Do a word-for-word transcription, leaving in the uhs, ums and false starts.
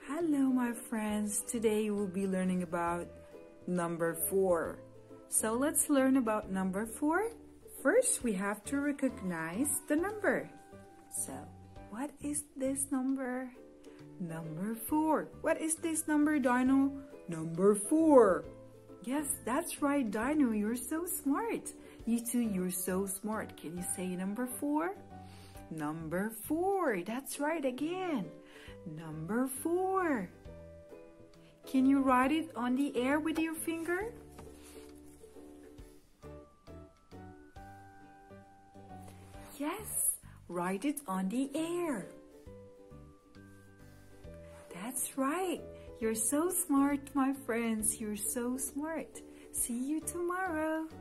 Hello my friends, today we'll be learning about number four. So let's learn about number four. First, we have to recognize the number. So, what is this number? Number four. What is this number, Dino? Number four. Yes, that's right, Dino, you're so smart. You too, you're so smart. Can you say number four? Number four. That's right again. Number four. Can you write it on the air with your finger? Yes, write it on the air. That's right. You're so smart, my friends. You're so smart. See you tomorrow.